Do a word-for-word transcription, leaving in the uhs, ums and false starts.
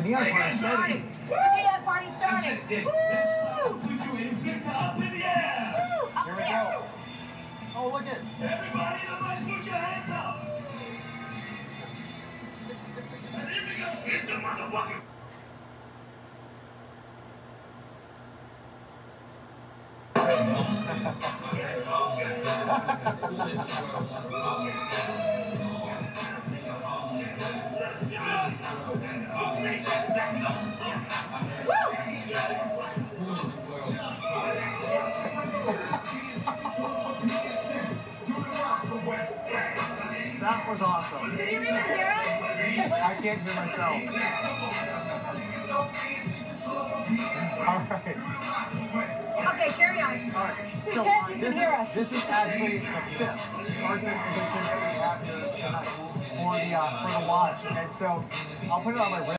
neon party started. The neon party started. Woo! Put your Invicta up in the air. Woo! Up Here we there. go. Oh, look at. Everybody in the place, put your hands up. And here we go. It's the motherfucker. That was awesome. Did you even hear us? I can't hear myself. All right. Okay, carry on. All right. So, Pretend uh, you this, can hear is, us. this is actually the fifth bartend position that we have here tonight for the uh, for the watch, and so I'll put it on my wrist.